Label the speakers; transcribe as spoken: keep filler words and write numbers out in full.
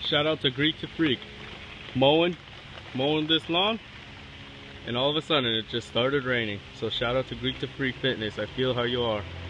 Speaker 1: Shout out to Greek to Freak. Mowing, mowing this lawn, and all of a sudden it just started raining. So shout out to Greek to Freak Fitness. I feel how you are.